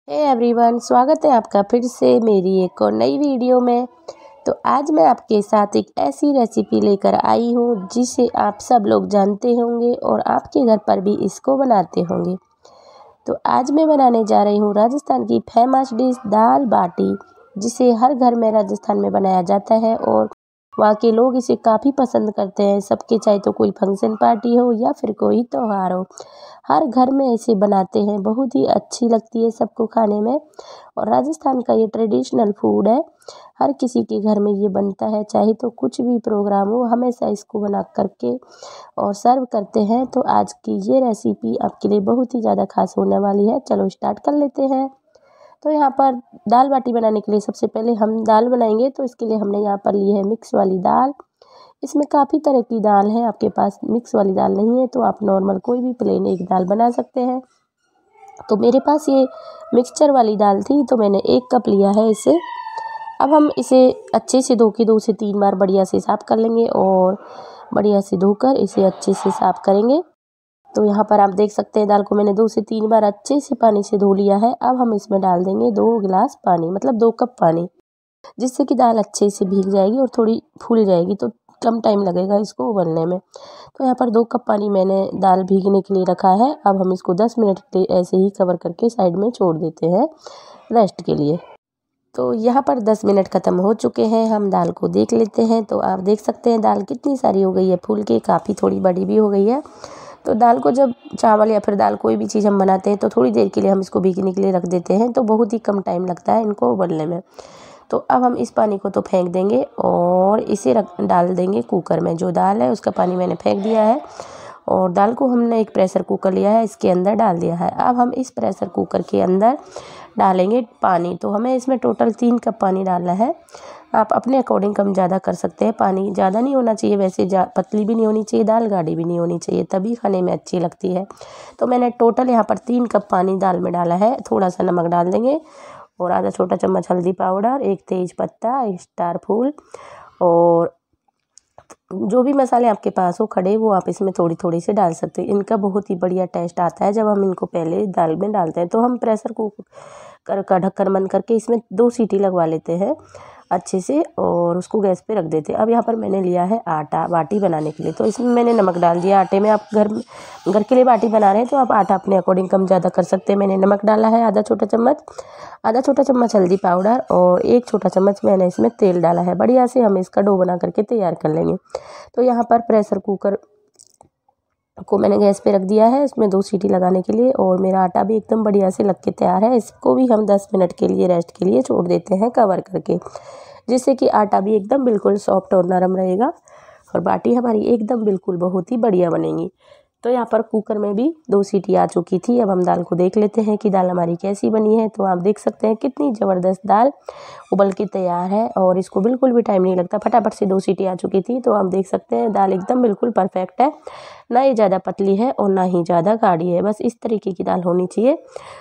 Hey everyone, स्वागत है आपका फिर से मेरी एक और नई वीडियो में। तो आज मैं आपके साथ एक ऐसी रेसिपी लेकर आई हूँ जिसे आप सब लोग जानते होंगे और आपके घर पर भी इसको बनाते होंगे। तो आज मैं बनाने जा रही हूँ राजस्थान की फेमस डिश दाल बाटी, जिसे हर घर में राजस्थान में बनाया जाता है और वहाँ के लोग इसे काफ़ी पसंद करते हैं। सबके चाहे तो कोई फंक्शन पार्टी हो या फिर कोई त्योहार हो, हर घर में इसे बनाते हैं। बहुत ही अच्छी लगती है सबको खाने में और राजस्थान का ये ट्रेडिशनल फूड है। हर किसी के घर में ये बनता है, चाहे तो कुछ भी प्रोग्राम हो हमेशा इसको बना करके और सर्व करते हैं। तो आज की ये रेसिपी आपके लिए बहुत ही ज़्यादा खास होने वाली है। चलो स्टार्ट कर लेते हैं। तो यहाँ पर दाल बाटी बनाने के लिए सबसे पहले हम दाल बनाएंगे। तो इसके लिए हमने यहाँ पर ली है मिक्स वाली दाल। इसमें काफ़ी तरह की दाल है, आपके पास मिक्स वाली दाल नहीं है तो आप नॉर्मल कोई भी प्लेन एक दाल बना सकते हैं। तो मेरे पास ये मिक्सचर वाली दाल थी तो मैंने 1 कप लिया है इसे। अब हम इसे अच्छे से धो के 2 से 3 बार बढ़िया से साफ़ कर लेंगे और बढ़िया से धोकर इसे अच्छे से साफ़ करेंगे। तो यहाँ पर आप देख सकते हैं दाल को मैंने 2 से 3 बार अच्छे से पानी से धो लिया है। अब हम इसमें डाल देंगे 2 गिलास पानी, मतलब 2 कप पानी, जिससे कि दाल अच्छे से भीग जाएगी और थोड़ी फूल जाएगी, तो कम टाइम लगेगा इसको उबलने में। तो यहाँ पर 2 कप पानी मैंने दाल भीगने के लिए रखा है। अब हम इसको 10 मिनट के लिए ऐसे ही कवर करके साइड में छोड़ देते हैं रेस्ट के लिए। तो यहाँ पर 10 मिनट ख़त्म हो चुके हैं। हम दाल को देख लेते हैं। तो आप देख सकते हैं दाल कितनी सारी हो गई है, फूल के काफ़ी थोड़ी बड़ी भी हो गई है। तो दाल को जब चावल या फिर दाल कोई भी चीज़ हम बनाते हैं तो थोड़ी देर के लिए हम इसको भीगने के लिए रख देते हैं, तो बहुत ही कम टाइम लगता है इनको उबलने में। तो अब हम इस पानी को तो फेंक देंगे और इसे डाल देंगे कुकर में। जो दाल है उसका पानी मैंने फेंक दिया है और दाल को हमने एक प्रेशर कुकर लिया है, इसके अंदर डाल दिया है। अब हम इस प्रेशर कुकर के अंदर डालेंगे पानी। तो हमें इसमें टोटल 3 कप पानी डालना है। आप अपने अकॉर्डिंग कम ज़्यादा कर सकते हैं। पानी ज़्यादा नहीं होना चाहिए, वैसे पतली भी नहीं होनी चाहिए दाल, गाढ़ी भी नहीं होनी चाहिए, तभी खाने में अच्छी लगती है। तो मैंने टोटल यहाँ पर 3 कप पानी दाल में डाला है। थोड़ा सा नमक डाल देंगे और आधा छोटा चम्मच हल्दी पाउडर, 1 तेज पत्ता, 1 स्टार फूल और जो भी मसाले आपके पास हो खड़े, वो आप इसमें थोड़ी थोड़ी से डाल सकते हैं। इनका बहुत ही बढ़िया टेस्ट आता है जब हम इनको पहले दाल में डालते हैं। तो हम प्रेशर कुकर का ढक्कन बंद करके इसमें 2 सीटी लगवा लेते हैं अच्छे से और उसको गैस पे रख देते हैं। अब यहाँ पर मैंने लिया है आटा बाटी बनाने के लिए, तो इसमें मैंने नमक डाल दिया आटे में। आप घर के लिए बाटी बना रहे हैं तो आप आटा अपने अकॉर्डिंग कम ज़्यादा कर सकते हैं। मैंने नमक डाला है आधा छोटा चम्मच हल्दी पाउडर और 1 छोटा चम्मच मैंने इसमें तेल डाला है। बढ़िया से हम इसका डो बना करके तैयार कर लेंगे। तो यहाँ पर प्रेशर कुकर को मैंने गैस पे रख दिया है, इसमें 2 सीटी लगाने के लिए और मेरा आटा भी एकदम बढ़िया से लग के तैयार है। इसको भी हम 10 मिनट के लिए रेस्ट के लिए छोड़ देते हैं कवर करके, जिससे कि आटा भी एकदम बिल्कुल सॉफ्ट और नरम रहेगा और बाटी हमारी एकदम बिल्कुल बहुत ही बढ़िया बनेगी। तो यहाँ पर कुकर में भी 2 सीटी आ चुकी थी। अब हम दाल को देख लेते हैं कि दाल हमारी कैसी बनी है। तो आप देख सकते हैं कितनी ज़बरदस्त दाल उबल के तैयार है और इसको बिल्कुल भी टाइम नहीं लगता, फटाफट से 2 सीटी आ चुकी थी। तो आप देख सकते हैं दाल एकदम बिल्कुल परफेक्ट है, ना ये ज़्यादा पतली है और ना ही ज़्यादा गाढ़ी है, बस इस तरीके की दाल होनी चाहिए।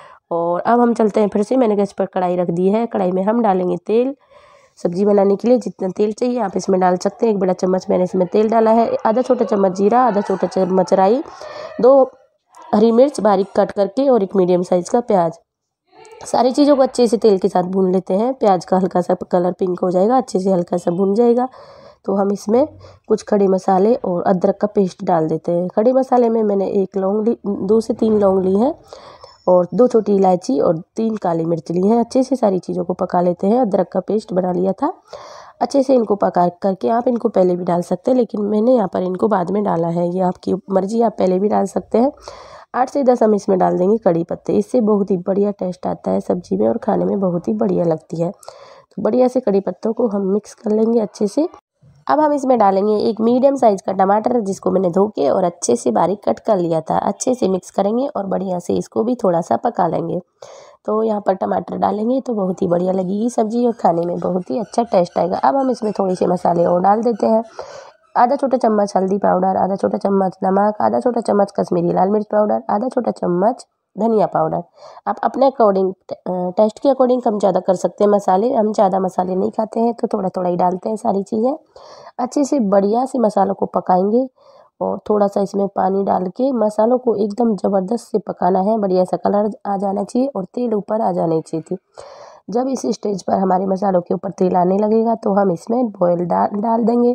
और अब हम चलते हैं फिर से, मैंने गैस पर कढ़ाई रख दी है। कढ़ाई में हम डालेंगे तेल। सब्जी बनाने के लिए जितना तेल चाहिए आप इसमें डाल सकते हैं। 1 बड़ा चम्मच मैंने इसमें तेल डाला है, आधा छोटा चम्मच जीरा, आधा छोटा चम्मच राई, 2 हरी मिर्च बारीक कट करके और 1 मीडियम साइज़ का प्याज। सारी चीज़ों को अच्छे से तेल के साथ भून लेते हैं। प्याज का हल्का सा कलर पिंक हो जाएगा, अच्छे से हल्का सा भून जाएगा तो हम इसमें कुछ खड़े मसाले और अदरक का पेस्ट डाल देते हैं। खड़े मसाले में मैंने 1 लौंग ली, 2 से 3 लौंग ली हैं और 2 छोटी इलायची और 3 काली मिर्च ली हैं। अच्छे से सारी चीज़ों को पका लेते हैं। अदरक का पेस्ट बना लिया था, अच्छे से इनको पका करके आप इनको पहले भी डाल सकते हैं, लेकिन मैंने यहाँ पर इनको बाद में डाला है, ये आपकी मर्ज़ी, आप पहले भी डाल सकते हैं। 8 से 10 हम इसमें डाल देंगे कड़ी पत्ते, इससे बहुत ही बढ़िया टेस्ट आता है सब्जी में और खाने में बहुत ही बढ़िया लगती है। तो बढ़िया से कड़ी पत्तों को हम मिक्स कर लेंगे अच्छे से। अब हम इसमें डालेंगे 1 मीडियम साइज़ का टमाटर, जिसको मैंने धो के और अच्छे से बारीक कट कर लिया था। अच्छे से मिक्स करेंगे और बढ़िया से इसको भी थोड़ा सा पका लेंगे। तो यहाँ पर टमाटर डालेंगे तो बहुत ही बढ़िया लगेगी सब्जी और खाने में बहुत ही अच्छा टेस्ट आएगा। अब हम इसमें थोड़े से मसाले और डाल देते हैं। आधा छोटा चम्मच हल्दी पाउडर, आधा छोटा चम्मच नमक, आधा छोटा चम्मच कश्मीरी लाल मिर्च पाउडर, आधा छोटा चम्मच धनिया पाउडर। आप अपने अकॉर्डिंग टेस्ट के अकॉर्डिंग कम ज़्यादा कर सकते हैं मसाले। हम ज़्यादा मसाले नहीं खाते हैं तो थोड़ा थोड़ा ही डालते हैं सारी चीज़ें। अच्छे से बढ़िया से मसालों को पकाएंगे और थोड़ा सा इसमें पानी डाल के मसालों को एकदम ज़बरदस्त से पकाना है। बढ़िया सा कलर आ जाना चाहिए और तेल ऊपर आ जानी चाहिए थी। जब इस स्टेज पर हमारे मसालों के ऊपर तेल आने लगेगा तो हम इसमें बॉयल डाल देंगे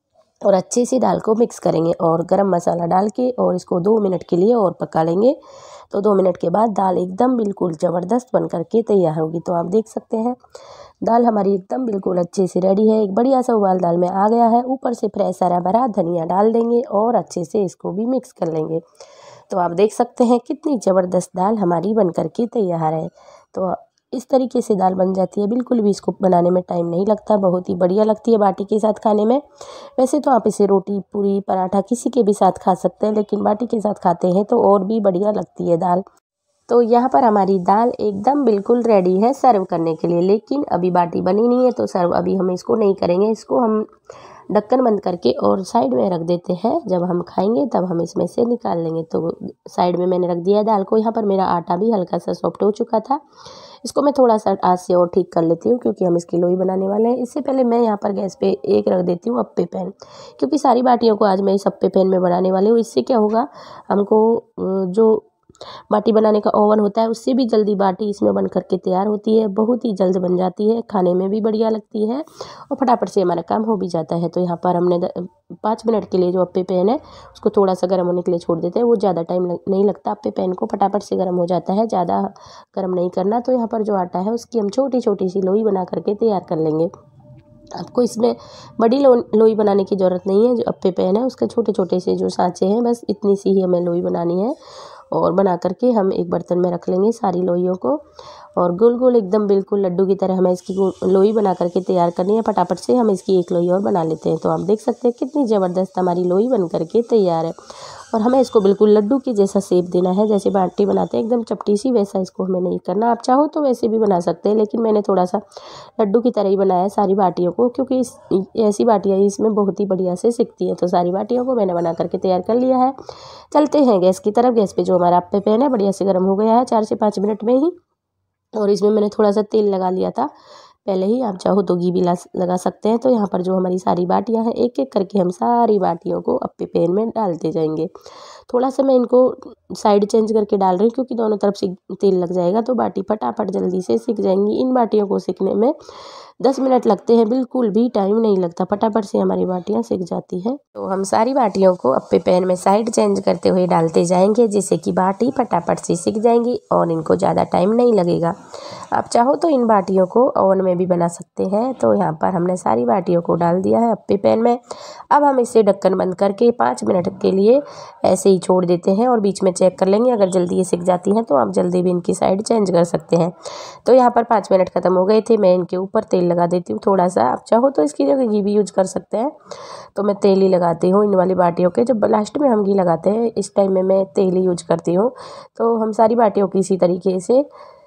और अच्छे से दाल को मिक्स करेंगे और गरम मसाला डाल के और इसको 2 मिनट के लिए और पका लेंगे। तो 2 मिनट के बाद दाल एकदम बिल्कुल ज़बरदस्त बन करके तैयार होगी। तो आप देख सकते हैं दाल हमारी एकदम बिल्कुल अच्छे से रेडी है। एक बढ़िया सा उबाल दाल में आ गया है। ऊपर से फ्रेश हरा भरा धनिया डाल देंगे और अच्छे से इसको भी मिक्स कर लेंगे। तो आप देख सकते हैं कितनी ज़बरदस्त दाल हमारी बन करके तैयार है। तो इस तरीके से दाल बन जाती है। बिल्कुल भी इसको बनाने में टाइम नहीं लगता, बहुत ही बढ़िया लगती है बाटी के साथ खाने में। वैसे तो आप इसे रोटी, पूरी, पराठा किसी के भी साथ खा सकते हैं, लेकिन बाटी के साथ खाते हैं तो और भी बढ़िया लगती है दाल। तो यहाँ पर हमारी दाल एकदम बिल्कुल रेडी है सर्व करने के लिए, लेकिन अभी बाटी बनी नहीं है तो सर्व अभी हम इसको नहीं करेंगे। इसको हम ढक्कन बंद करके और साइड में रख देते हैं। जब हम खाएंगे तब हम इसमें से निकाल लेंगे। तो साइड में मैंने रख दिया है दाल को। यहाँ पर मेरा आटा भी हल्का सा सॉफ्ट हो चुका था। इसको मैं थोड़ा सा आँच से और ठीक कर लेती हूँ क्योंकि हम इसकी लोई बनाने वाले हैं। इससे पहले मैं यहाँ पर गैस पे एक रख देती हूँ अप्पे पैन, क्योंकि सारी बाटियों को आज मैं इस अप्पे पैन में बनाने वाली हूँ। इससे क्या होगा, हमको जो बाटी बनाने का ओवन होता है उससे भी जल्दी बाटी इसमें बन करके तैयार होती है। बहुत ही जल्द बन जाती है, खाने में भी बढ़िया लगती है और फटाफट से हमारा काम हो भी जाता है। तो यहाँ पर हमने 5 मिनट के लिए जो अप्पे पैन है उसको थोड़ा सा गर्म होने के लिए छोड़ देते हैं। वो ज़्यादा टाइम नहीं लगता, अप्पे पैन को फटाफट से गर्म हो जाता है, ज़्यादा गर्म नहीं करना। तो यहाँ पर जो आटा है उसकी हम छोटी छोटी सी लोई बना करके तैयार कर लेंगे। आपको इसमें बड़ी लोई बनाने की ज़रूरत नहीं है। जो अप्पे पैन है उसके छोटे छोटे से जो सांचे हैं, बस इतनी सी ही हमें लोई बनानी है और बना करके हम एक बर्तन में रख लेंगे सारी लोइयों को और गोल गोल एकदम बिल्कुल लड्डू की तरह हमें इसकी लोई बना करके तैयार करनी है। फटाफट से हम इसकी एक लोई और बना लेते हैं। तो आप देख सकते हैं कितनी ज़बरदस्त हमारी लोई बन करके तैयार है और हमें इसको बिल्कुल लड्डू के जैसा शेप देना है। जैसे बाटी बनाते हैं एकदम चपटी सी, वैसा इसको हमें नहीं करना। आप चाहो तो वैसे भी बना सकते हैं, लेकिन मैंने थोड़ा सा लड्डू की तरह ही बनाया है सारी बाटियों को, क्योंकि ऐसी बाटियाँ इसमें बहुत ही बढ़िया से सिकती हैं। तो सारी बाटियों को मैंने बना करके तैयार कर लिया है। चलते हैं गैस की तरफ। गैस पे जो हमारा अप्पे पैन है बढ़िया से गर्म हो गया है 4 से 5 मिनट में ही, और इसमें मैंने थोड़ा सा तेल लगा लिया था पहले ही। आप चाहो तो घी भी लगा सकते हैं। तो यहाँ पर जो हमारी सारी बाटियाँ हैं एक एक करके हम सारी बाटियों को अप्पे पैन में डालते जाएंगे। थोड़ा सा मैं इनको साइड चेंज करके डाल रही हूँ क्योंकि दोनों तरफ से तेल लग जाएगा तो बाटी फटाफट जल्दी से सिक जाएंगी। इन बाटियों को सिकने में 10 मिनट लगते हैं, बिल्कुल भी टाइम नहीं लगता, फटाफट से हमारी बाटियाँ सिक जाती हैं। तो हम सारी बाटियों को अप्पे पैन में साइड चेंज करते हुए डालते जाएंगे, जिससे कि बाटी फटाफट से सिक जाएंगी और इनको ज़्यादा टाइम नहीं लगेगा। आप चाहो तो इन बाटियों को ओवन में भी बना सकते हैं। तो यहाँ पर हमने सारी बाटियों को डाल दिया है अप्पे पैन में। अब हम इसे ढक्कन बंद करके 5 मिनट के लिए ऐसे ही छोड़ देते हैं और बीच में चेक कर लेंगे। अगर जल्दी ये सिक जाती हैं तो आप जल्दी भी इनकी साइड चेंज कर सकते हैं। तो यहाँ पर 5 मिनट ख़त्म हो गए थे। मैं इनके ऊपर तेल लगा देती हूँ थोड़ा सा। आप चाहो तो इसकी जगह घी भी यूज कर सकते हैं। तो मैं तेल ही लगाती हूँ इन वाली बाटियों के। जब लास्ट में हम घी लगाते हैं इस टाइम में मैं तेल ही यूज करती हूँ। तो हम सारी बाटियों की इसी तरीके से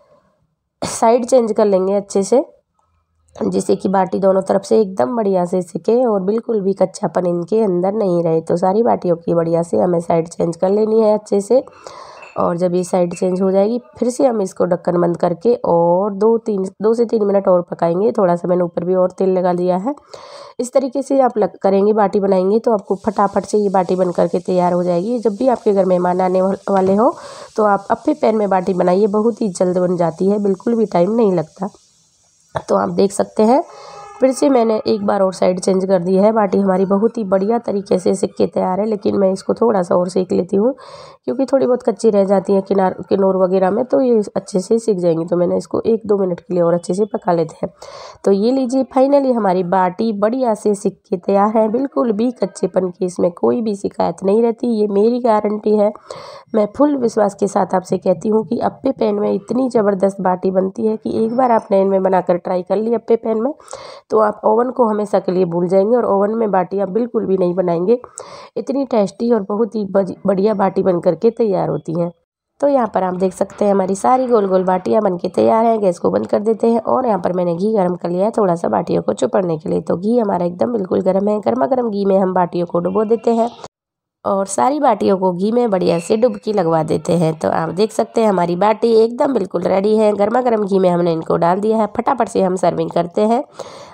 साइड चेंज कर लेंगे अच्छे से, जिससे कि बाटी दोनों तरफ से एकदम बढ़िया से सिके और बिल्कुल भी कच्चापन इनके अंदर नहीं रहे। तो सारी बाटियों की बढ़िया से हमें साइड चेंज कर लेनी है अच्छे से। और जब ये साइड चेंज हो जाएगी फिर से हम इसको ढक्कन बंद करके और 2 से 3 मिनट और पकाएंगे। थोड़ा सा मैंने ऊपर भी और तेल लगा दिया है। इस तरीके से आप करेंगे, बाटी बनाएंगे तो आपको फटाफट से ये बाटी बन करके तैयार हो जाएगी। जब भी आपके घर मेहमान आने वाले हो तो आप अप्पे पैन में बाटी बनाइए, बहुत ही जल्द बन जाती है, बिल्कुल भी टाइम नहीं लगता। तो आप देख सकते हैं फिर से मैंने एक बार और साइड चेंज कर दी है। बाटी हमारी बहुत ही बढ़िया तरीके से सिक के तैयार है, लेकिन मैं इसको थोड़ा सा और सेक लेती हूँ क्योंकि थोड़ी बहुत कच्ची रह जाती है किनार वगैरह में, तो ये अच्छे से सिक जाएंगी। तो मैंने इसको 1-2 मिनट के लिए और अच्छे से पका लेते हैं। तो ये लीजिए फाइनली हमारी बाटी बढ़िया से सिक के तैयार है। बिल्कुल भी कच्चेपन की इसमें कोई भी शिकायत नहीं रहती, ये मेरी गारंटी है। मैं फुल विश्वास के साथ आपसे कहती हूँ कि अप्पे पैन में इतनी ज़बरदस्त बाटी बनती है कि एक बार आपने इनमें बनाकर ट्राई कर ली अप्पे पैन में तो आप ओवन को हमेशा के लिए भूल जाएंगे और ओवन में बाटियाँ बिल्कुल भी नहीं बनाएंगे। इतनी टेस्टी और बहुत ही बढ़िया बाटी बन करके तैयार होती हैं। तो यहाँ पर आप देख सकते हैं हमारी सारी गोल गोल बाटियाँ बनके तैयार हैं। गैस को बंद कर देते हैं और यहाँ पर मैंने घी गर्म कर लिया है थोड़ा सा बाटियों को चुपड़ने के लिए। तो घी हमारा एकदम बिल्कुल गर्म है। गर्मा गर्म घी में हम बाटियों को डुबो देते हैं और सारी बाटियों को घी में बढ़िया से डुबकी लगवा देते हैं। तो आप देख सकते हैं हमारी बाटी एकदम बिल्कुल रेडी है। गर्मा गर्म घी में हमने इनको डाल दिया है। फटाफट से हम सर्विंग करते हैं।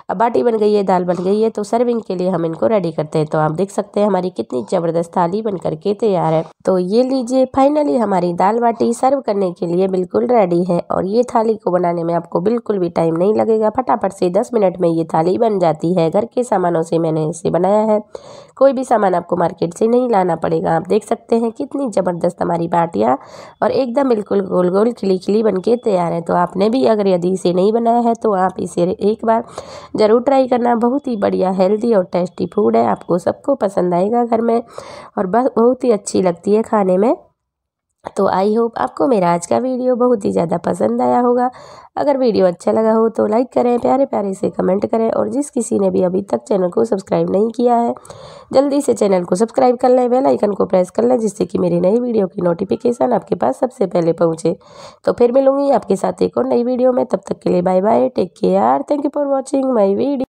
अब बाटी बन गई है, दाल बन गई है, तो सर्विंग के लिए हम इनको रेडी करते हैं। तो आप देख सकते हैं हमारी कितनी ज़बरदस्त थाली बन करके तैयार है। तो ये लीजिए, फाइनली हमारी दाल बाटी सर्व करने के लिए बिल्कुल रेडी है। और ये थाली को बनाने में आपको बिल्कुल भी टाइम नहीं लगेगा, फटाफट से 10 मिनट में ये थाली बन जाती है। घर के सामानों से मैंने इसे बनाया है, कोई भी सामान आपको मार्केट से नहीं लाना पड़ेगा। आप देख सकते हैं कितनी ज़बरदस्त हमारी बाटियाँ और एकदम बिल्कुल गोल गोल खिली खिली बन के तैयार है। तो आपने भी अगर यदि इसे नहीं बनाया है तो आप इसे एक बार ज़रूर ट्राई करना। बहुत ही बढ़िया, हेल्दी और टेस्टी फूड है, आपको सबको पसंद आएगा घर में और बहुत ही अच्छी लगती है खाने में। तो आई होप आपको मेरा आज का वीडियो बहुत ही ज़्यादा पसंद आया होगा। अगर वीडियो अच्छा लगा हो तो लाइक करें, प्यारे प्यारे से कमेंट करें, और जिस किसी ने भी अभी तक चैनल को सब्सक्राइब नहीं किया है जल्दी से चैनल को सब्सक्राइब कर लें, बेल आइकन को प्रेस कर लें, जिससे कि मेरी नई वीडियो की नोटिफिकेशन आपके पास सबसे पहले पहुँचे। तो फिर मिलूंगी आपके साथ एक और नई वीडियो में, तब तक के लिए bye bye, take care, thank you for watching my video.